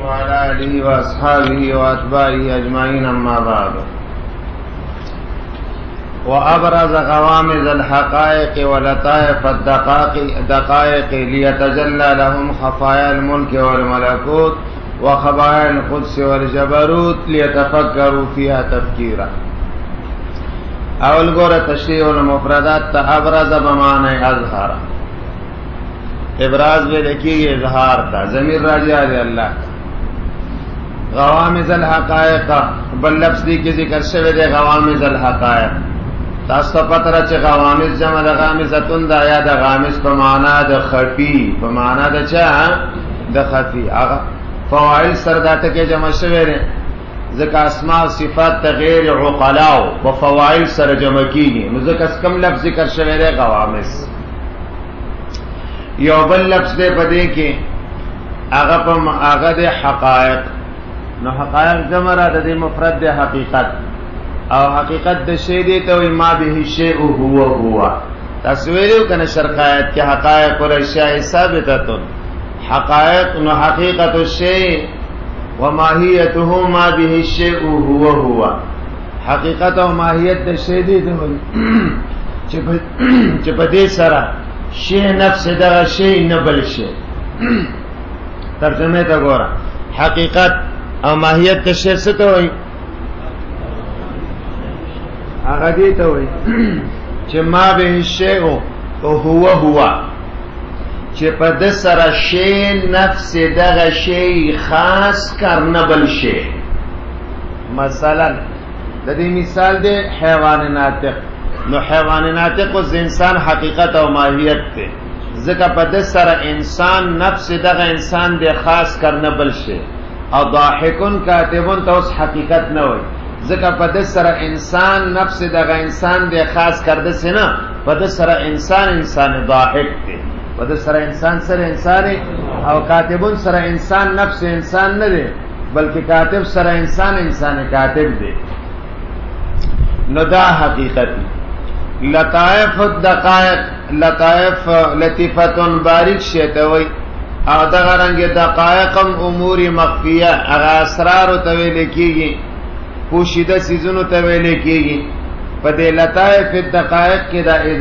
وعلى آله وأصحابه وأتباعه أجمعين أما بعد وأبرز غوامض الحقائق ولطائف الدقائق ليتجلى لهم خفايا الملك والملكوت وخبايا القدس والجبروت ليتفكروا فيها تفكيرا. اول گوره تشریح المفردات تا ابرز بمعنی اظهر. ابراز به لکی اظهار تا ضمیر راجع دی اللہ. غوامض الحقائق بل لفظ دی کی ذکر شوی دی غوامض الحقائق. تاسو پتر چې غوامض جمع د غامضتون دا یا د غامض په معنا د خفي په معنا د چا د خفي هغه فواعل سره دا ټکي جمع شوی دی ځکه اسماء صفات غیر عقلاو په فواعل سره جمع کیږي نو ځکه کم لفظ ذکر شوی دی غوامض. یو بل لفظ دی په دې کې هغه د حقائق نو حقائق جمع را د مفرد د حقیقت او حقیقت د شی دی ته ما به شیء هو تصویرو کنه شرقایت کې حقائق او اشیاء ثابته حقائق نو حقیقت الشیء وماهیته ما به الشیء هو حقیقت او ماهیت د شی دی ته چې په دې سره شی نفس دغه شی نه بل شی. ترجمه ته ګوره حقیقت او ماهیت د شی څه ته وایي هغه دې ته وایي چې ما به الشیء او هو چې په د سره شی نفس دغه شی خاص کرنه بل شی. مثلا د دې مثال دی حیوان ناطق نو حیوان ناطق او انسان حقیقت او ماهیت ته ځکه په د سره انسان نفس دغه انسان دی خاص کرنه بل شی او ضاحکون کاتبون ته اوس حقیقت نه وایي ځکه په د سره انسان نفس دغه انسان دی خاص کرده سینا په د سره انسان ضاحک دی په د سره انسان او کاتبون سره انسان نفس انسان نه دی بلکې کاتب سره انسان کاتب دی. نو دا حقیقت لطائف الدقائق لطائف لطیفتون باریک شیطه وی او دغه رنګ دقائقم امور مخفیه هغه اسرار ته ویل کیږي پوشیده سیزونو ته ویل کیږي. په دې لطائف الدقائق کې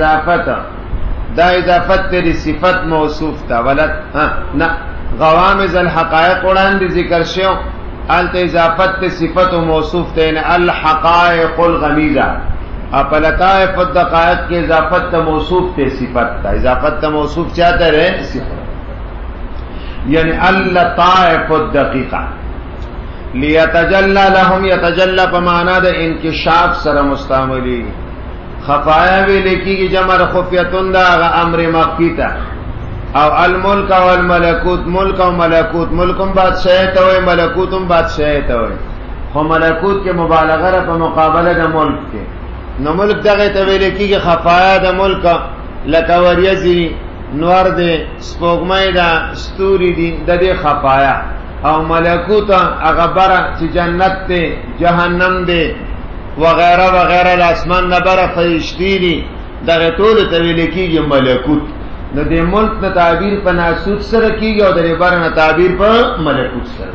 دا اضافت تیری صفت موصوف تا ولت نه غوامض الحقائق وړاندې ذکر شو الته اضافت ته صفت او موصوف ته نه الحقائق الغمیزه اپ لطائف الدقائق کې اضافت ته موصوف ته صفت تا اضافت ته موصوف چاته رہے صفت یعنی اللطائف الدقیقه لیتجلى لهم يتجلى بمعنى د انکشاف سره مستعملی. خفایا ویل کیږي جمع خفیتون دا امر مخفی تا او الملک والملکوت ملک او ملکوت ملکم بادشاہ ته وي ملکوتم بادشاہ ته وي خو ملکوت کې مبالغه را په مقابله د ملک کې نو ملک دغه ته ویل کیږي خفایا د ملک لکه وریځي نور دې سپوږمۍ دا ستوري دي د دې خفایا او ملکوت هغه بره چې جنت ته جهنم دی وغیرہ وغیرہ د اسمان نه بره فرشتي دي دغه ټول ته ویل کیږي ملکوت. نو د ملک نه تعبیر په ناسوت سره کیږي او د بره نه تعبیر په ملکوت سره.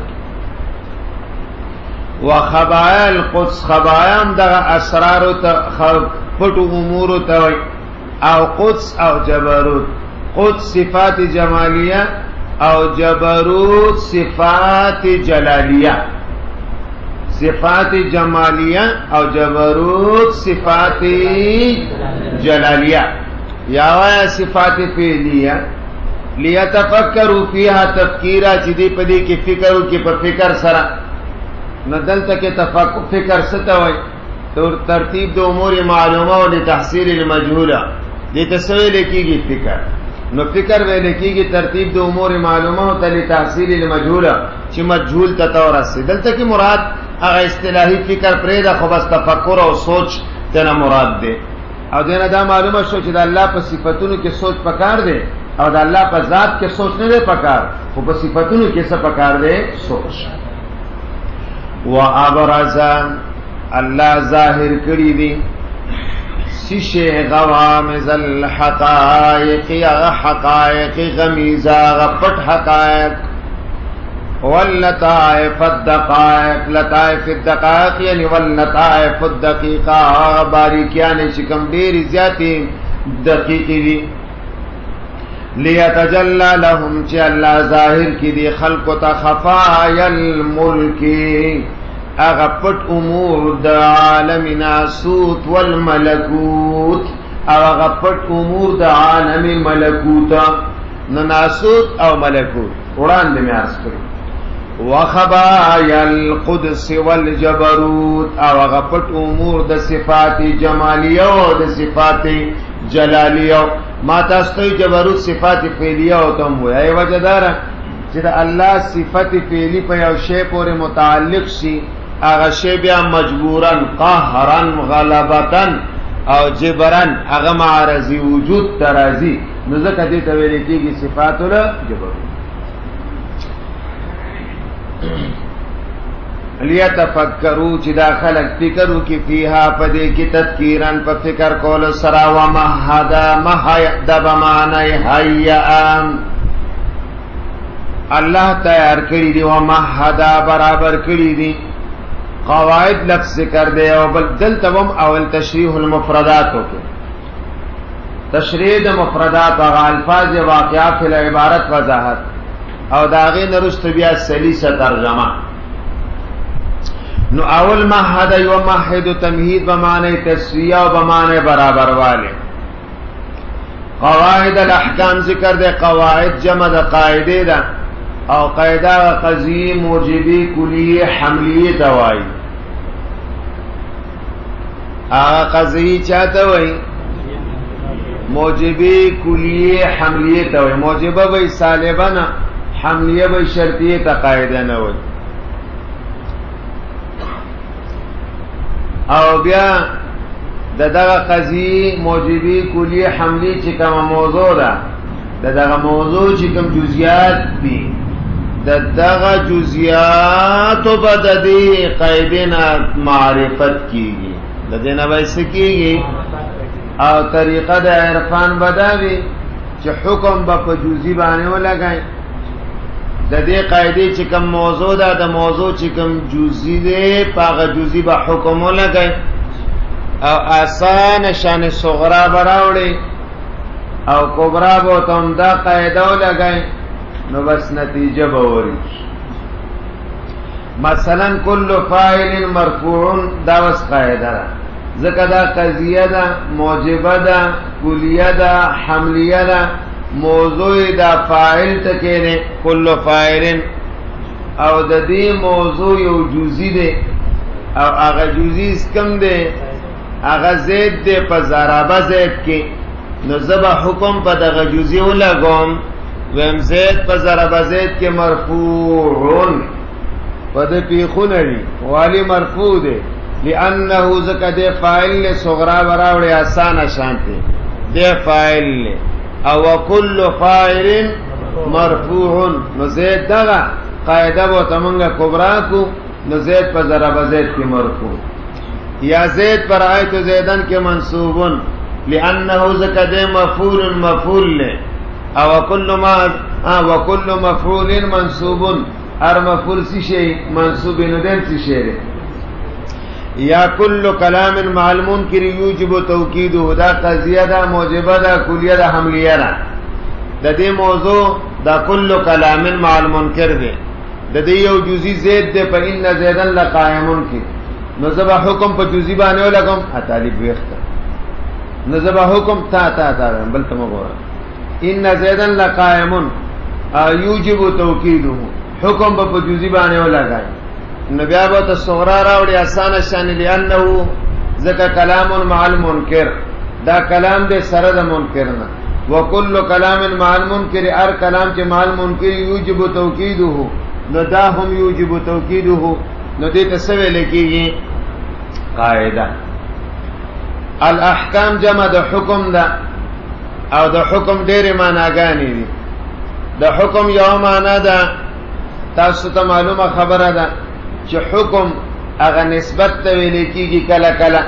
وخبایا القدس خبایم دغه اسرار ته پټو امور ته او قدس او جبروت قدس صفات جمالیه او جبروت صفات جلالیه صفات جمالیه او جبروت صفات جلالیه یا صفات فعلیه لیتفکروا فیها تفکیرا چې دې په دې کې فکرو کې په فکر سره نو دلته کې تفکر فکر څه وای ترتیب د امور معلومه او د تحصیل المجهوله دې تسویل کېږي فکر نو فکر ویل کېږي ترتیب د امور معلومه او تل تحصیل المجهوله چې مجهول ته تورسي. دلته کې مراد هغه اصطلاحي فکر پرې ده خو بس تفکر او سوچ ته مراد ده او دنه دا معلومه شو چې د الله په صفاتونو کې سوچ پکار ده او د الله په ذات کې سوچ نه ده پکار خو په صفاتونو کې څه پکار ده سوچ. وابرز الله ظاهر کړی دي سیشه غوامض الحقائق یا حقائق غمیزه غپټ حقائق واللطائف الدقائق، لطائف الدقائق یعنی واللطائف الدقیقہ، باریکیان شکم ډیری زیاتی دقیقی دی. لیتجلی لهم چی اللہ ظاہر کی دی خلق تا خفایا الملکی اغا پت امور دا عالم ناسوت والملکوت، اغا پت امور دا عالم ملکوتا، ناسوت او ملکوت قرآن دے میں عرض کرو. وخبایا القدس والجبروت، اغا پت امور دا صفات جمالیہ و دا صفات جلالیہ. ما تاستوی جبروت صفات فعلیہ ہوتا ہوں ہے وجہ دارا چیتا اللہ صفت فعلی پہ یو شے پورے متعلق سی اغا شے بیا مجبورن قہرن غلبتن او جبرن اغا معرضی وجود ترازی نزکہ دیتا ویلیتی کی صفات الجبروت. لیتفکروا چی دا خلق فکرو کی فیہا پدے کی تذکیرن پا فکر کول سرا ومہدا مہیدہ بمعنی حیعام اللہ تیار کری دی ومہدا برابر کری دی قواعد لفظ ذکر دے او بل دلتوم اول تشریح المفردات ہوکے تشریح مفردات و الفاظ واقعہ فی العبارت وضاحت او داغی نرست بیا سلیسہ ترجمہ. نو اول مہد یو مہد تمہید بمعنی تسویہ و بمعنی برابر والے. قواعد الاحکام ذکر دے قواعد جمع دا قاعدے دا او قاعدہ قضی موجبی کلی حملی دوائی. آغا قضی چاہتا ہوئی موجبی کلی حملی دوائی، موجبہ بھئی سالبہ نا حملیہ بھئی شرطیہ تا قاعدہ نا ہوئی. او بیا دغه قضیه موجبی کلی حملی چې کوم موضوع ده دغه موضوع چې کوم جزئیات دي دغه جزئیات په د دې قاعدنا معرفت کیږي، د دې نه وایي کیږي او طریقه د عرفان بداوی چې حکم په جزئی باندې ولګای. د دې قاعده چې کوم موضوع ده د موضوع چې کوم جزئی ده پاغه جزئی به حکم ولګای او آسان شان صغرا براوړي او کبرا به تم دا قاعده ولګای نو بس نتیجه به وری. مثلا کل فاعل مرفوع دا وس قاعده ده ځکه دا قضیه ده موجبه ده کلیه ده حملیه ده موضوع دا فاعل تکینے کل فاعلن او دا دی موضوع یو جزئی دے او اغا جزئی اسکم دے اغا زید دے پا ضرابہ زید کی نزبا حکم پا دا جزئی لگوم ویم زید پا ضرابہ زید کے مرفوعون پا دا پیخون ری والی مرفوع دے لئنہو زکا دے فاعل لے صغرا براوڑے آسان شانتے دے فاعل لے او وکل فاعل مرفوع نو زید دغه قاعده بو تمنگا کبرا کو نو زید پر ضرب زید کی مرفوع یا زید پر آیت زیدن کے منصوبن لانه زکد مفعول مفعول لے او وکل مفعول منصوب ار مفعول سی شی منصوب نو دین سی شی یا کل کلام مع المنکر یوجب توکیدہ دا قضیہ دا موجبہ دا کلیہ دا حملیہ دا دا دی موضوع دا کل کلام مع المنکر دے دا دی یو جزی زید دے پر ان زیدن لقائمون کی نزبہ حکم پر جزی بانے ہو لگم اتالیب ویختا نزبہ حکم تا بلتا مگورا ان زیدن لقائمون یوجب توکیدہ حکم پر جزی بانے ہو لگائیں نبیابا تا صغرا راوڑی آسان شانی لئنہو ذکا کلام مع المنکر دا کلام دے سرد منکرنا وکل کلام مع المنکر ار کلام چے مع المنکر یوجب توکیدہ نو دا ہم یوجب توکیدہ نو دیتا سوے لکی گی قاعدہ. الاحکام جمع دا حکم دا او دا حکم دیر معناگانی دی. دا حکم یو معنی دا تاسو تا معلوم خبر دا چه حکم اغا نسبت تویلی کی کلا کلا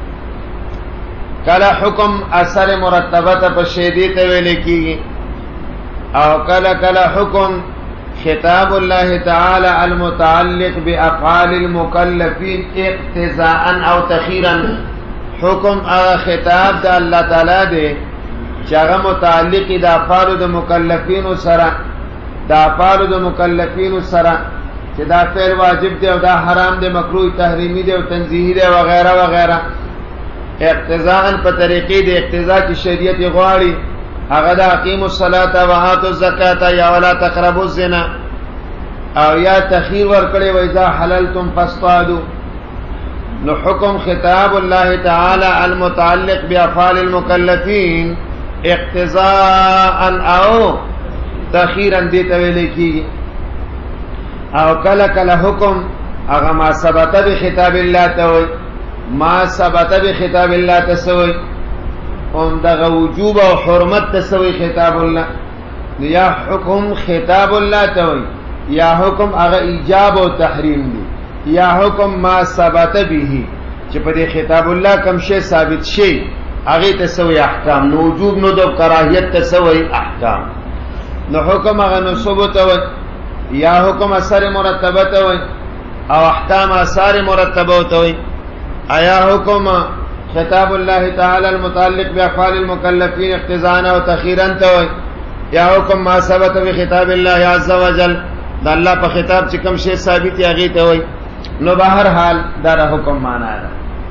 کلا حکم اثر مرتبت پا شیدی تویلی کی او کلا کلا حکم خطاب الله تعالى المتعلق بأفعال المكلفين اقتضاء او تخيرا حکم اغا خطاب دا اللہ تعالی دے چاگا متعلق دا افعال دا مکلفین سرا دا افعال دا مکلفین سرا چه دا فعل واجب دے و دا حرام دے مکروه تحریمی دے و تنزیحی دے وغیرہ وغیرہ اقتضاء پا طریقی دے اقتضاء کی شریعت غواری اغا دا اقیم الصلاة و آتو الزکاة یا ولا تقربوا الزنا او یا تخیر ورکڑے و اذا حللتم فاصطادوا نو حکم خطاب اللہ تعالی المتعلق بافعال المکلفین اقتضاء او تخیرا دیتا ویلے کی او کلا کلا حکم اغا ما ثبت بخطاب اللہ تاوی ما ثبت بخطاب اللہ تسوی ام دغا وجوب و حرمت تسوی خطاب اللہ یا حکم خطاب اللہ تاوی یا حکم اغا ایجاب و تحریم دی یا حکم ما ثبت به چې په دې خطاب الله کم شی ثابت شي هغه تسوی احکام نو وجوب نو د کراهیت تسوی احکام نو حکم هغه نو ثبوت وي یا حکم اثر مرتبه وي او احکام اثار مرتبه وي ایا حکم خطاب الله تعالی المتعلق بافعال المکلفین اقتضاء او تخیرا وي یا حکم ما ثبت بخطاب الله عز وجل د الله په خطاب چې کم شی ثابت هغه ته وي نو بہر حال دار حکم مانا ہے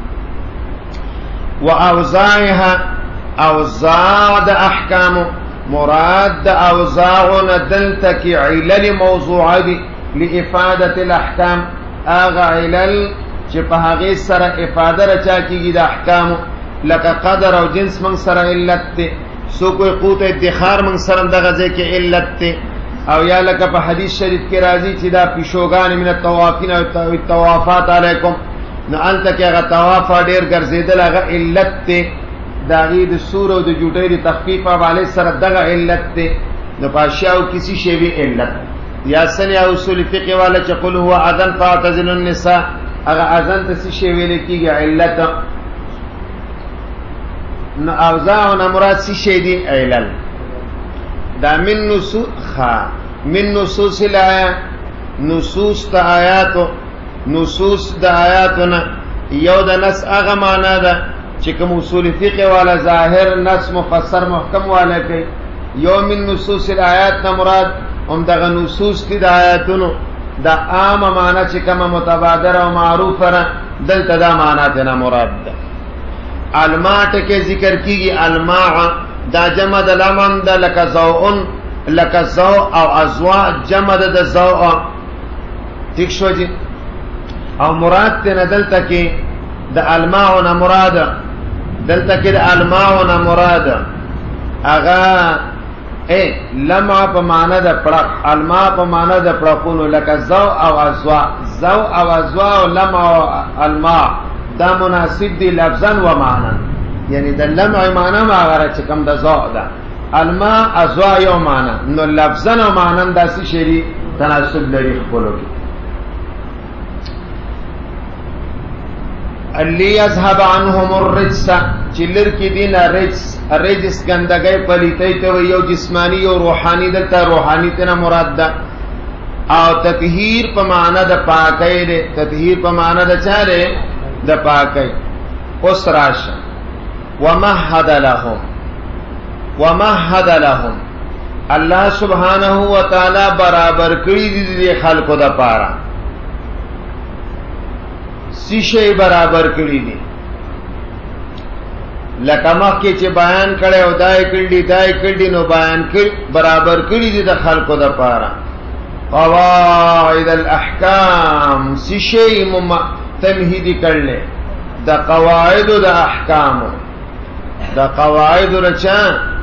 واوزاعها اوزاع د احکام مراد د اوزاعنا دلتك علل موضوعه دي لافاده الاحکام اغا علل چې په هغه سره افاده رچا کیږي د احکام لکه قدر او جنس من سره علت ته سو کوئی قوت ادخار من سره دغه ځکه علت ته او یا لکه په حدیث شریف کې راځي چې دا پیشوګان من الطوافین او الطوافات علیکم نو انت کې هغه طواف ډیر ګرځیدل هغه علت ته داغي د سور او د جوټې د تخفیف حواله سره دغه علت ته نو پاشاو کسی شی وی علت یا سنیا اصول فقه والا چې قل هو اذن فاعتزلوا النساء هغه اذن ته شی ویل کیږي علت نو اوزاع او مراد شی دی علل دا من نصوص الآیات نصوص دا آیاتو نصوص دا آیاتنا یو دا نس آغا مانا دا چکم اصول فقه والا ظاہر نس مفسر محکم والا کئی یو من نصوص الآیات نا مراد ام دا نصوص تی دا آیاتنو دا عام مانا چکم متبادر و معروف را دلتا دا مانا تینا مراد دا علماء تکے ذکر کی گی علماء دا جمع د لمن د لک زوءن لک زو او ازوا جمع د زو ٹھیک شو جی او مراد ته دلته کې د الماء مراد دلته کې د الماء مراد اغا لمع په معنا د پړق الماء په معنا د پړقونو لک زو او ازوا او لمع او الماء دا مناسب دی لفظا و معنا یعنی د لمع معنا ما غره چې کوم د زو ده الماء ازوا یو معنا نو لفظا او معنا داسې شری تناسب لري خپلو کې الی یذهب عنهم الرجس چلر کی دین رجس گندګۍ پلیتۍ ته یو جسمانی او روحانی دلته روحانی ته مراد ده او تطهیر په معنا د پاکۍ ده تطهیر په معنا د چاره د پاکۍ اوس راشه ومهد لهم الله سبحانه و تعالی برابر کړی دي خلقو د پاره سی شی برابر کړی دي لکه مخکې چې بیان کړي او دای کړي نو بیان کړي برابر کړی دي د خلقو د پاره قواعد الاحکام سی شی تمهیدی کړل د قواعد د احکام د قواعد رچا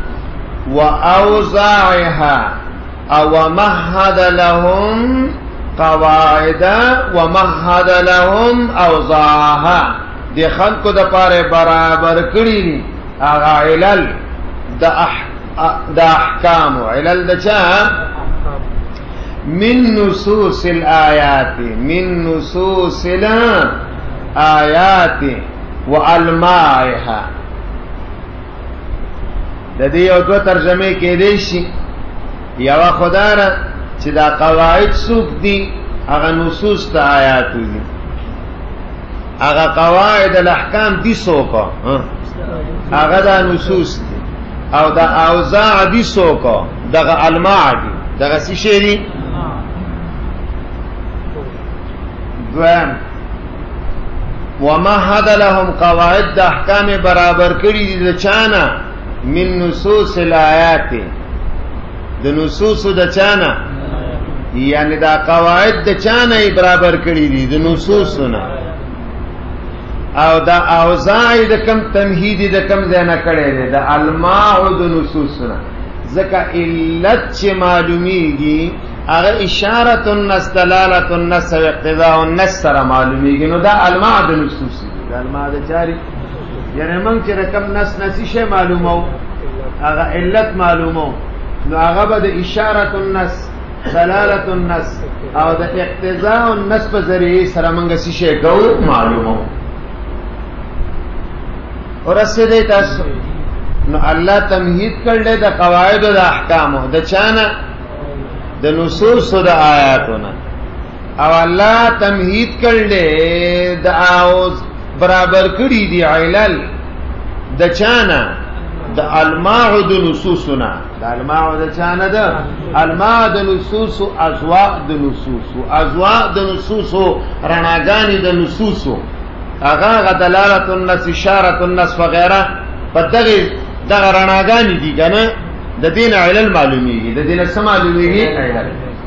واوزاعها او مهد لهم قواعد ومهد لهم اوزاعها دی خلقو د پاره برابر کړی دي هغه علل د احکام علل د چا من نصوص الآیات والمائها د دې یو دو ترجمه کې دي شي یو خدای چې دا قواعد څوک دي هغه نصوص ته آیات دي هغه قواعد الاحکام دي څوک هغه دا نصوص دي او دا اوزاع دي څوک دغه الماع دي دغه څه شي دي دوام ومهد لهم قواعد د احکام برابر کړي دي د چانه من نصوص الآیات د نصوص د چانه یعنی دا قواعد د چانه برابر کړي دي د نصوصونه او دا اوزاع د کم تمهید د کم ځای نه کړي دي د الماع د نصوصونه ځکه علت چې معلومیږي اگر اشارت النص دلالت النص و اقتضاء النص سره معلومیږي نو دا الماع د نصوص دي دا الماع د چاري یعنی موږ چې رقم نص نسی شی معلومو هغه علت معلومو نو هغه به د اشارت النص دلالت النص او د اقتضاء النص په ذریعه سره موږ شی کوو معلومو ورسېدې تاسو نو الله تمهید کړل د قواعد او د احکام د چانه د نصوص او د آیاتونه او الله تمهید کړل د اوز برابر کړی دی علل د چانه د الماع د نصوصنا د الماع د چانه د الماع د نصوص او ازواء د نصوص او ازواء د نصوص رڼاګانی د نصوص هغه دلالت النص اشاره النص وغيرها پدغه دغه رڼاګانی دي کنه د دین علل معلومیږي د دین سم معلومیږي علل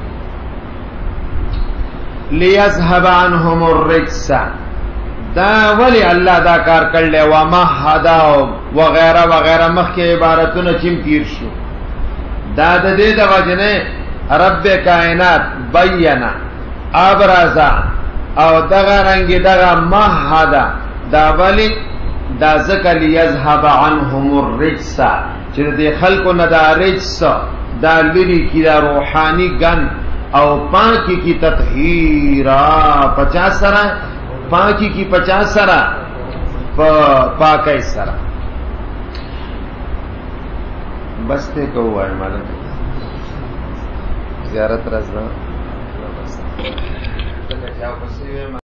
ليذهب عنهم الرجس دا ولی الله دا کار کړل او مهدا وغيرها وغيرها مخکې عبارتونه چم تیر شو دا د دې د وجنه رب کائنات بینا ابرزا او دغه رنگ دغه مهدا دا ولی دا ذکر ليذهب عنهم الرجس چې د خلکو نه دا رجس دا لري کی دا روحانی ګن او پاکی کی تطهیرا 50 سره پاکی کی 50 سره پاکی سره بس ته کوه مالک زیارت راځه